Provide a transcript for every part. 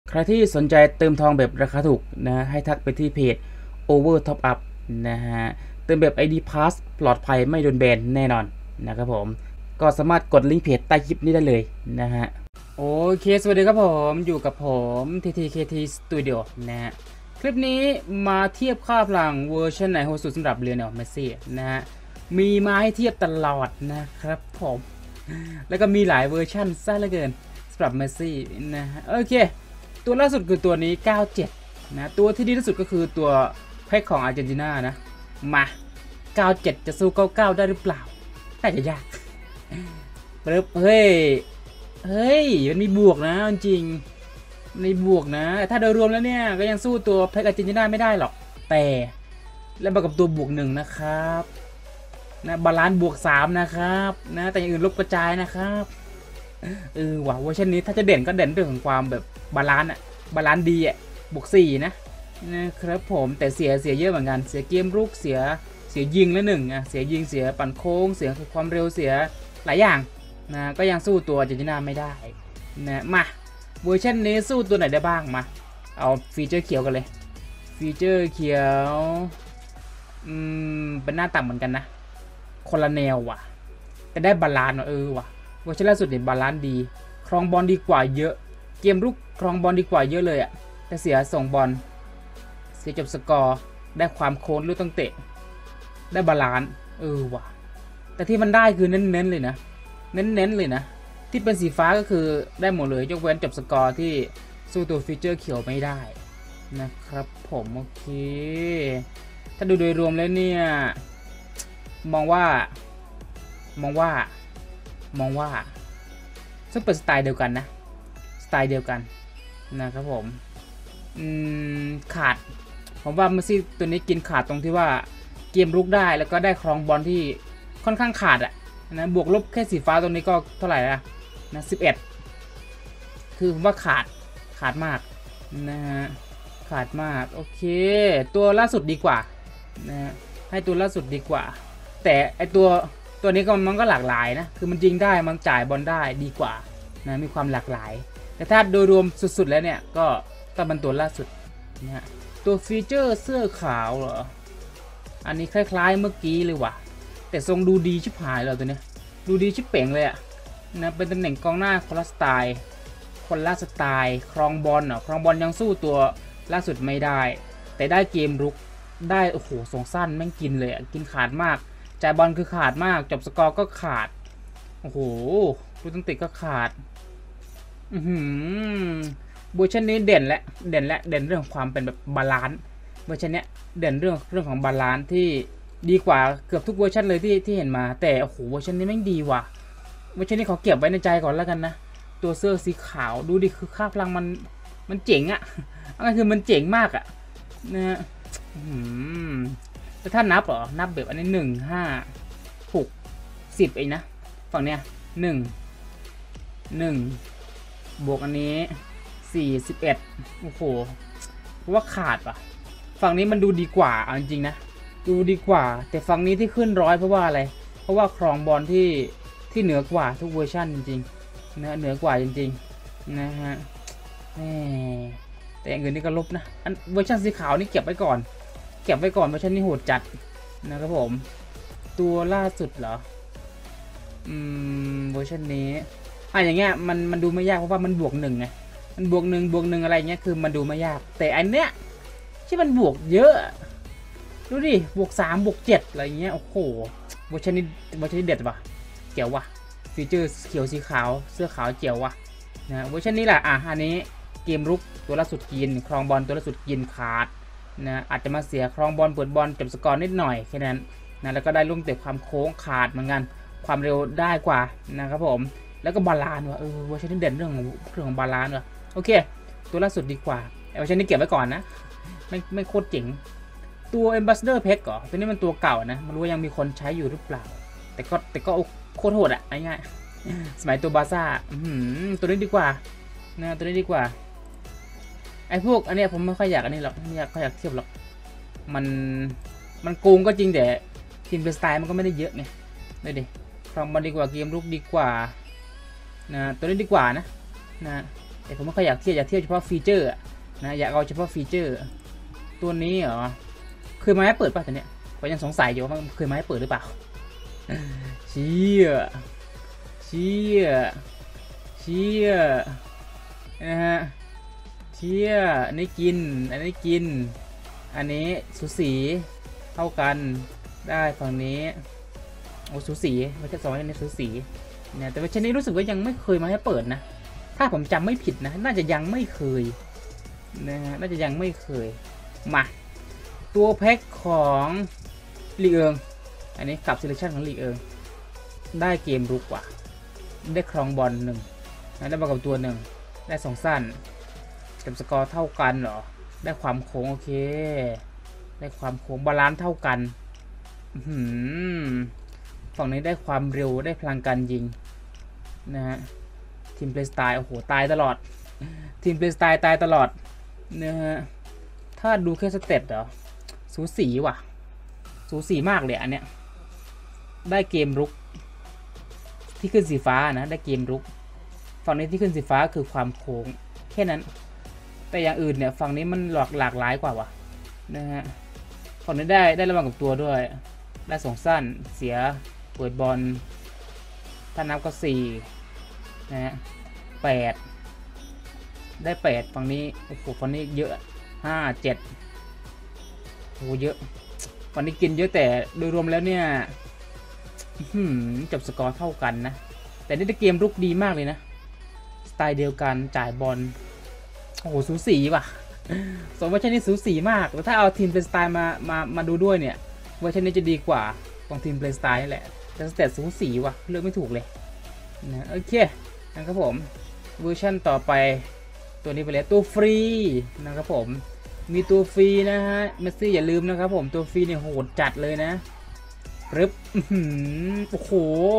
ใครที่สนใจเติมทองแบบราคาถูกนะให้ทักไปที่เพจ Over Top Up นะฮะเติมแบบ ID Pass ปลอดภัยไม่โดนแบนแน่นอนนะครับผมก็สามารถกดลิงก์เพจใต้คลิปนี้ได้เลยนะฮะโอเคสวัสดีครับผมอยู่กับผม TTKT Studio นะฮะคลิปนี้มาเทียบค่าพลังเวอร์ชันไหนโหดสุดสำหรับเลียนเมสซี่นะฮะมีมาให้เทียบตลอดนะครับผมแล้วก็มีหลายเวอร์ชันซะเหลือเกินสำหรับเมสซี่นะฮะโอเคตัวล่าสุดคือตัวนี้ 97 นะตัวที่ดีที่สุดก็คือตัวแพ็คของอาร์เจนตินานะมา 97 จะสู้ 99 ได้หรือเปล่าน่าจะยากปึ๊บเฮ้ยมันมีบวกนะจริงในบวกนะถ้าโดยรวมแล้วเนี่ยก็ยังสู้ตัวแพ็คอาร์เจนตินาไม่ได้หรอกแต่แล้วมากับตัวบวกหนึ่งนะครับนะบาลานซ์บวก3นะครับนะแต่อย่างอื่นลบกระจายนะครับว่ะเวอร์ชันนี้ถ้าจะเด่นก็เด่นเรื่องของความแบบบาลานซ์อะบาลานซ์ดีอะบวก4นะครับผมแต่เสียเยอะเหมือนกันเสียเกมรุกเสียยิงแล้วหนึ่งอ่ะเสียยิงเสียปั่นโค้งเสียความเร็วเสียหลายอย่างนะก็ยังสู้ตัวอาร์เจนตินาไม่ได้นะมาเวอร์ชันนี้สู้ตัวไหนได้บ้างมาเอาฟีเจอร์เขียวกันเลยฟีเจอร์เขียวเป็นหน้าต่ำเหมือนกันนะคนละแนวว่ะแต่ได้บาลานซ์ว่ะเวอร์ชันล่าสุดเนี่ยบาลานซ์ดีครองบอลดีกว่าเยอะเกมรุกครองบอลดีกว่าเยอะเลยอ่ะแต่เสียส่งบอลเสียจบสกอร์ได้ความโค้งลูกตั้งเตะได้บาลานซ์ว่ะแต่ที่มันได้คือเน้นเลยนะเน้นเลยนะที่เป็นสีฟ้าก็คือได้หมดเลยยกเว้นจบสกอร์ที่สู้ตัวฟีเจอร์เขียวไม่ได้นะครับผมโอเคถ้าดูโดยรวมแล้วเนี่ยมองว่าซึ่งเป็นสไตล์เดียวกันนะสไตล์เดียวกันนะครับผมขาดผมว่าเมสซี่ตัวนี้กินขาดตรงที่ว่าเกมรุกได้แล้วก็ได้ครองบอลที่ค่อนข้างขาดอะนะบวกลบแค่สีฟ้าตรงนี้ก็เท่าไหร่ละนะ11คือผมว่าขาดมากนะฮะขาดมากโอเคตัวล่าสุดดีกว่านะฮะให้ตัวล่าสุดดีกว่าแต่ไอตัวนี้ก็มันก็หลากหลายนะคือมันยิงได้มันจ่ายบอลได้ดีกว่านะมีความหลากหลายแต่ถ้าโดยรวมสุดๆแล้วเนี่ยก็ต้องเป็นตัวล่าสุดนะฮะตัวฟีเจอร์เสื้อขาวเหรออันนี้คล้ายๆเมื่อกี้เลยว่ะแต่ทรงดูดีชิบหายเลยตัวเนี้ยดูดีชิบเป่งเลยอะนะเป็นตำแหน่งกองหน้าคนละสไตล์ครองบอลครองบอลยังสู้ตัวล่าสุดไม่ได้แต่ได้เกมรุกได้โอ้โหส่งสั้นแม่งกินเลยกินขาดมากจ่ายบอลคือขาดมากจบสกอร์ก็ขาดโอ้โหลูกตั้งติดก็ขาดเวอร์ชันนี้เด่นเด่นเรื่องความเป็นแบบบาลานซ์เวอร์ชันนี้เด่นเรื่องของบาลานซ์ที่ดีกว่าเกือบทุกเวอร์ชันเลยที่เห็นมาแต่โอ้โหเวอร์ชันนี้แม่งดีว่ะเวอร์ชันนี้ขอเก็บไว้ในใจก่อนแล้วกันนะตัวเสื้อสีขาวดูดิคือค่าพลังมันเจ๋งอะอะไรคือมันเจ๋งมากอะนะฮะแต่ถ้านับเหรอนับแบบอันนี้1 5 6 10เองนะฝั่งเนี้ย1บวกอันนี้41โอ้โหว่าขาดป่ะฝั่งนี้มันดูดีกว่าจริงๆนะดูดีกว่าแต่ฝั่งนี้ที่ขึ้น100เพราะว่าอะไรเพราะว่าครองบอลที่เหนือกว่าทุกเวอร์ชันจริงๆนะเหนือกว่าจริงๆนะฮะแต่อย่างอื่นนี่ก็ลบนะอันเวอร์ชันสีขาวนี่เก็บไว้ก่อนเวอร์ชันนี้โหดจัดนะครับผมตัวล่าสุดเหรอเวอร์ชันนี้อย่างเงี้ยมันดูไม่ยากเพราะว่ามันบวก1ไงมันบวก1อะไรเงี้ยคือมันดูไม่ยากแต่อันเนี้ยที่มันบวกเยอะดูดิบวก3บวก7อะไรเงี้ยโอ้โหเวอร์ชันนี้เด็ดว่ะเจ๋วว่ะฟีเจอร์เขียวสีขาวเสื้อขาวเจ๋วว่ะนะเวอร์ชันนี้แหละอันนี้เกมรุกตัวล่าสุดกินครองบอลตัวล่าสุดกินขาดนะอาจจะมาเสียครองบอลเปิดบอลจบสกอร์นิดหน่อยแค่นั้นนะแล้วก็ได้ลูกเตะความโค้งขาดเหมือนกันความเร็วได้กว่านะครับผมแล้วก็บาลานซ์ว่ะเวอร์ชันนี้เด่นเรื่องของบาลานซ์ว่ะโอเคตัวล่าสุดดีกว่าเวอร์ชันนี้เก็บไว้ก่อนนะไม่โคตรเจ๋งตัว Ambassador Pack ก่อตัวนี้มันตัวเก่านะไม่รู้ว่ายังมีคนใช้อยู่หรือเปล่าแต่ก็โคตรโหดง่ายๆสมัยตัวบาซ่าตัวนี้ดีกว่านะตัวนี้ดีกว่าไอ้พวกอันนี้ผมไม่ค่อยอยากอันนี้หรอกไม่อยากเทียบหรอกมันโกงก็จริงแต่ทีมสไตล์มันก็ไม่ได้เยอะไงเลยดิครองบอลดีกว่าเกมรุกดีกว่านะตัวนี้ดีกว่านะแต่ผมไม่ค่อยอยากเทียบเฉพาะฟีเจอร์นะอยากเอาเฉพาะฟีเจอร์ตัวนี้เหรอเคยมาให้เปิดป่ะตัวเนี้ยผมยังสงสัยอยู่ว่าเคยมาให้เปิดหรือเปล่าเชี่ยเชี่ยเชี่ยนะฮะเชี่ยอันนี้กินอันนี้กินอันนี้สูสีเท่ากันได้ฝั่งนี้โอ้สูสีไม่ใช่สองอันนี้สูสีเนี่ยแต่ว่าชนิดรู้สึกว่ายังไม่เคยมาให้เปิดนะถ้าผมจำไม่ผิดนะน่าจะยังไม่เคยนะฮะน่าจะยังไม่เคยมาตัวแพ็คของลีเอิงอันนี้กับ selection ของลีเอิงได้เกมรุกว่าได้ครองบอลหนึ่งได้บอลกับตัวหนึ่งได้สองสั้นกับสกอร์เท่ากันเหรอได้ความโค้งโอเคได้ความโค้งบาลานซ์เท่ากันฝั่งนี้ได้ความเร็วได้พลังการยิงนะฮะทีมเพลย์สไตล์โอ้โหตายตลอดทีมเพลย์สไตล์ตายตลอดนะฮะถ้าดูแค่สเตตเหรอสูสีว่ะสูสีมากเลยอันเนี้ยได้เกมรุกที่ขึ้นสีฟ้านะได้เกมรุกฝั่งนี้ที่ขึ้นสีฟ้าคือความโค้งแค่นั้นแต่อย่างอื่นเนี่ยฝั่งนี้มันหลากหลายกว่าวะนะฮะฝั่งนี้ได้ระวังกับตัวด้วยได้สองสั้นเสียเปิดบอลถ้านับก็4นะฮะ8ได้8ฝั่งนี้โอ้โหฝั่งนี้เยอะ5 7โอ้เยอะฝั่งนี้กินเยอะแต่โดยรวมแล้วเนี่ยจบสกอร์เท่ากันนะแต่นี่เกมรุกดีมากเลยนะสไตล์เดียวกันจ่ายบอลโอ้โหสูสีว่ะสองเวอร์ชันนี้สูสีมากแล้วถ้าเอาทีมเพลย์สไตล์มาดูด้วยเนี่ยเวอร์ชันนี้จะดีกว่าของทีมเพลย์สไตล์นี่แหละแต่สเตตสูสีว่ะเลือกไม่ถูกเลยนะโอเคนะครับผมเวอร์ชันต่อไปตัวนี้ไปเลยตัวฟรีนะครับผมมีตัวฟรีนะฮะเมสซี่อย่าลืมนะครับผมตัวฟรีเนี่ยโหดจัดเลยนะปึ๊บโอ้โห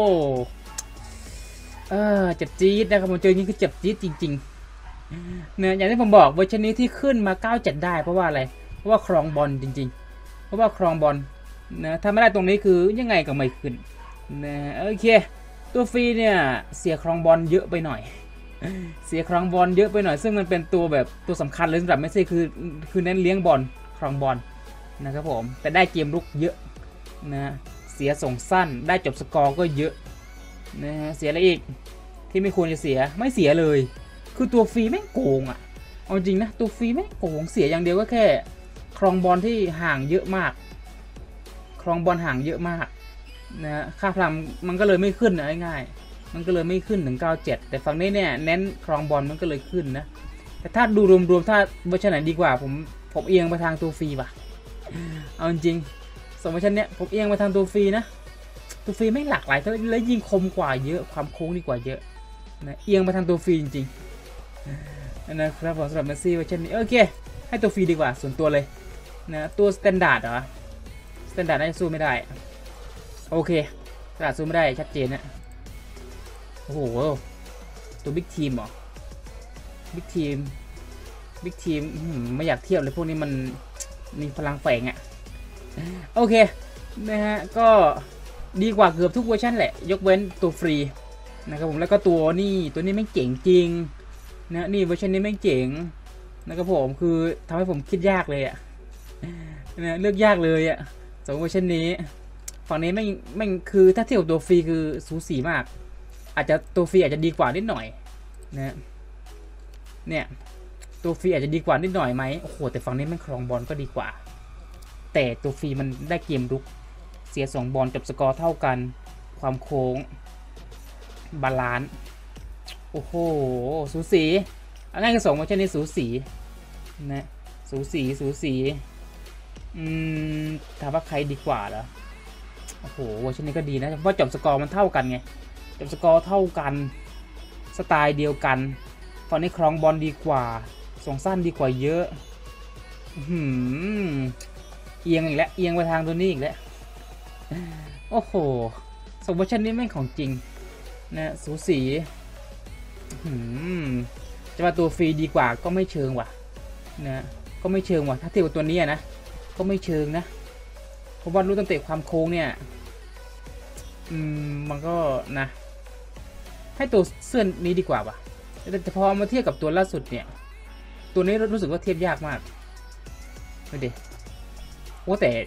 เจ็บจี๊ดนะครับผมเจออย่างนี้คือเจ็บจี๊ดจริงๆเนี่ยอย่างที่ผมบอกเวอร์ชันนี้ที่ขึ้นมา97ได้เพราะว่าอะไรเพราะว่าครองบอลจริงๆเพราะว่าครองบอลนะถ้าไม่ได้ตรงนี้คือยังไงก็ไม่ขึ้นนะโอเคตัวฟรีเนี่ยเสียครองบอลเยอะไปหน่อยเสียครองบอลเยอะไปหน่อยซึ่งมันเป็นตัวแบบตัวสำคัญเลยสำหรับเมสซี่คือเน้นเลี้ยงบอลครองบอลนะครับผมแต่ได้เกมรุกเยอะนะเสียส่งสั้นได้จบสกอร์ก็เยอะนะฮะเสียอะไรอีกที่ไม่ควรจะเสียไม่เสียเลยคือตัวฟรีแม่งโกงอ่ะเอาจริงนะตัวฟรีแม่งโกงเสียอย่างเดียวก็แค่ครองบอลที่ห่างเยอะมากครองบอลห่างเยอะมากนะค่าพลังมันก็เลยไม่ขึ้นนะง่ายๆมันก็เลยไม่ขึ้นถึง97แต่ฝั่งนี้เนี่ยเน้นครองบอลมันก็เลยขึ้นนะแต่ถ้าดูรวมๆถ้าเวอร์ชันไหนดีกว่าผมเอียงไปทางตัวฟรีว่ะเอาจริงสองเวอร์ชันเนี้ยผมเอียงไปทางตัวฟรีนะตัวฟรีไม่หลากหลายแล้วยิงคมกว่าเยอะความโค้งดีกว่าเยอะนะเอียงไปทางตัวฟรีจริงๆนะครับผมสำหรับเมสซี่เวอร์ชันนี้โอเคให้ตัวฟรีดีกว่าส่วนตัวเลยนะตัวสแตนดาร์ดเหรอสแตนดาร์ดน่าจะสู้ไม่ได้โอเคสแตนดาร์ดสู้ไม่ได้ชัดเจนนะโอ้โหตัวบิ๊กทีมเหรอบิ๊กทีมไม่อยากเทียบเลยพวกนี้มันมีพลังแฝงอ่ะโอเคนะฮะก็ดีกว่าเกือบทุกเวอร์ชันแหละยกเว้นตัวฟรีนะครับผมแล้วก็ตัวนี้ไม่เจ๋งจริงนะนี่เวอร์ชันนี้ไม่เจ๋งนะครับผมคือทำให้ผมคิดยากเลยอ่ะนะเลือกยากเลยอ่ะสองเวอร์ชันนี้ฝั่งนี้ไม่คือถ้าเทียบกับตัวฟรีคือสูสีมากอาจจะตัวฟรีอาจจะดีกว่านิดหน่อยนะเนี่ยตัวฟรีอาจจะดีกว่านิดหน่อยไหมโอ้โหแต่ฝั่งนี้มันครองบอลก็ดีกว่าแต่ตัวฟรีมันได้เกมรุกเสีย2บอลจบสกอร์เท่ากันความโค้งบาลานซ์โอ้โหสูสีง่ายกับ2เวอร์ชันนี้สูสีนะสูสีถามว่าใครดีกว่าเหรอโอ้โหเวอร์ชันนี้ก็ดีนะเพราะจบสกอร์มันเท่ากันไงจบสกอร์เท่ากันสไตล์เดียวกันฝั่งนี้ครองบอลดีกว่าส่งสั้นดีกว่าเยอะเอียงอีกแล้วเอียงไปทางตัวนี้อีกแล้วโอ้โหสมเวอร์ชันนี้แม่งของจริงนะสูสีจะมาตัวฟรีดีกว่าก็ไม่เชิงว่ะนะก็ไม่เชิงว่ะถ้าเทียบกับตัวนี้นะก็ไม่เชิงนะเพราะว่ารู้ตั้งแต่ความโค้งเนี่ยมันก็นะให้ตัวเสื้อนี้ดีกว่าว่ะแต่พอมาเทียบกับตัวล่าสุดเนี่ยตัวนี้รู้สึกว่าเทียบยากมากดูดิโอ้แต่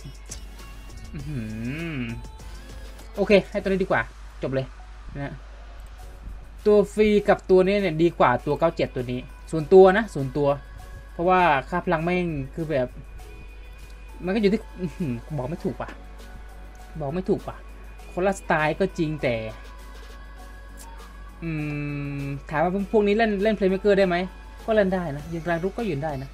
โอเคให้ตัวนี้ดีกว่าจบเลยนะตัวฟรีกับตัวนี้เนี่ยดีกว่าตัว97ตัวนี้ส่วนตัวนะส่วนตัวเพราะว่าค่าพลังแม่งคือแบบมันก็อยู่ที่บอกไม่ถูกป่ะคนละสไตล์ก็จริงแต่ถามว่าพวกนี้เล่นเพลย์เมคเกอร์ได้ไหมก็เล่นได้นะยืนกลางรุกก็ยืนได้นะ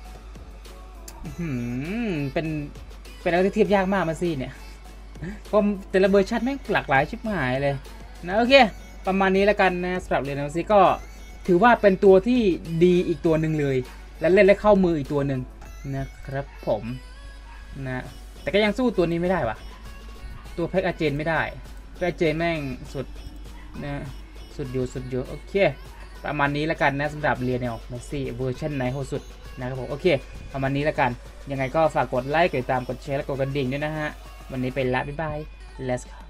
เป็นอะไรที่เทียบยากมากมาซี่เนี่ยก็แต่ละเวอร์ชันแม่งหลากหลายชิบหายเลยนะโอเคประมาณนี้แล้วกันนะสำหรับเรียนมาซี่ก็ถือว่าเป็นตัวที่ดีอีกตัวหนึ่งเลยและเล่นและเข้ามืออีกตัวหนึ่งนะครับผมนะแต่ก็ยังสู้ตัวนี้ไม่ได้วะตัวแพ็กอาเจนไม่ได้แพ็กอาเจนแม่งสุดนะสุดอยู่โอเคประมาณนี้แล้วกันนะสำหรับเรียนเมสซี่เวอร์ชันไหนโหดสุดนะครับผมโอเคประมาณนี้แล้วกันยังไงก็ฝากกดไลค์กดติดตามกดแชร์และกดกระดิ่งด้วยนะฮะวันนี้ไปละบ๊ายบาย let's go